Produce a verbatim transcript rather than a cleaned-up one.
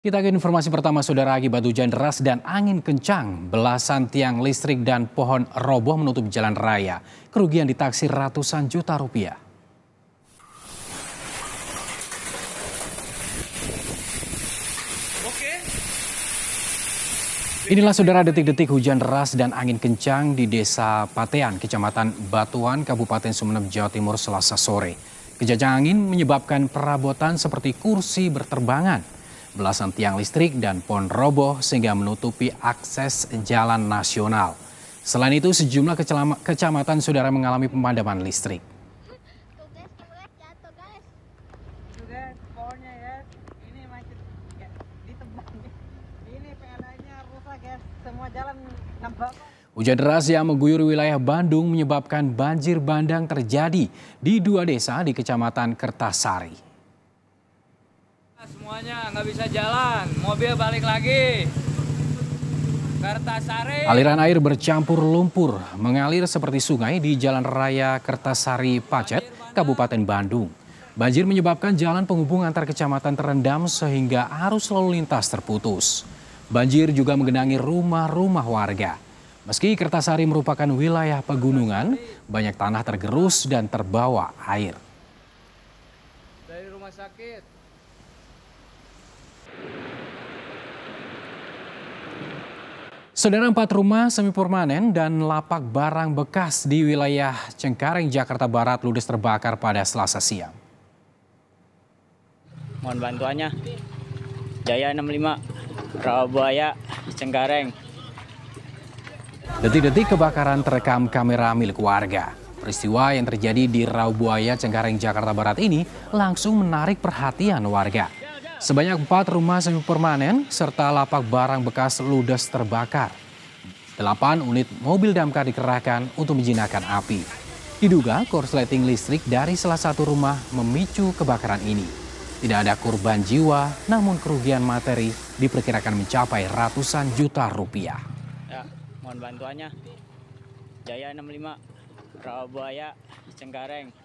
Kita ke informasi pertama, saudara. Akibat hujan deras dan angin kencang, belasan tiang listrik dan pohon roboh menutup jalan raya. Kerugian ditaksir ratusan juta rupiah. Inilah saudara detik-detik hujan deras dan angin kencang di Desa Patean, Kecamatan Batuan, Kabupaten Sumeneb, Jawa Timur, Selasa sore. Kencang angin menyebabkan perabotan seperti kursi berterbangan. Belasan tiang listrik dan pohon roboh sehingga menutupi akses jalan nasional. Selain itu, sejumlah kecamatan saudara mengalami pemadaman listrik. Tuh guys, guys, jatuh guys. Tuh guys, pohonnya ya, ini macet, ya, ditebang. Ini P L A-nya rusak guys, semua jalan nampak. Hujan deras yang mengguyur wilayah Bandung menyebabkan banjir bandang terjadi di dua desa di Kecamatan Kertasari. Semuanya nggak bisa jalan, mobil balik lagi. Kertasari. Aliran air bercampur lumpur mengalir seperti sungai di Jalan Raya Kertasari Pacet, Kabupaten Bandung. Banjir menyebabkan jalan penghubung antar kecamatan terendam sehingga arus lalu lintas terputus. Banjir juga menggenangi rumah-rumah warga. Meski Kertasari merupakan wilayah pegunungan, banyak tanah tergerus dan terbawa air. Dari rumah sakit. Saudara, empat rumah semi permanen dan lapak barang bekas di wilayah Cengkareng, Jakarta Barat ludes terbakar pada Selasa siang. Mohon bantuannya. Jaya enam puluh lima, Rawabuaya, Cengkareng. Detik-detik kebakaran terekam kamera milik warga. Peristiwa yang terjadi di Rawabuaya, Cengkareng, Jakarta Barat ini langsung menarik perhatian warga. Sebanyak empat rumah semi permanen serta lapak barang bekas ludes terbakar. Delapan unit mobil damkar dikerahkan untuk menjinakkan api. Diduga korsleting listrik dari salah satu rumah memicu kebakaran ini. Tidak ada korban jiwa, namun kerugian materi diperkirakan mencapai ratusan juta rupiah. Ya, mohon bantuannya. Jaya enam puluh lima, Rawabuaya, Cengkareng.